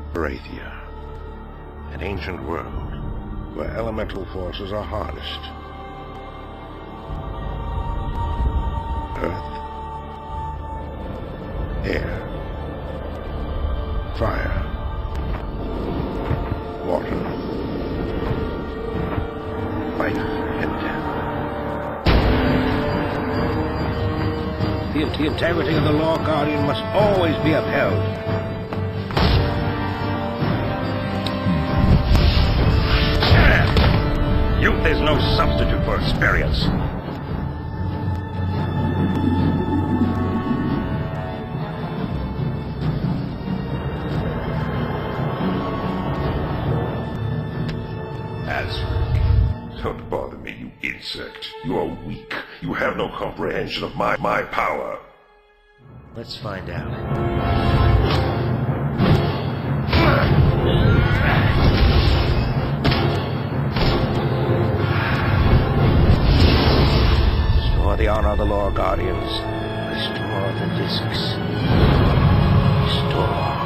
Varathia, an ancient world where elemental forces are harnessed. Earth, air, fire, water, life and death. The integrity of the Law Guardian must always be upheld. Youth is no substitute for experience. Azric, don't bother me, you insect. You are weak. You have no comprehension of my power. Let's find out. Restore the honor of the Law Guardians. Restore the discs. Restore.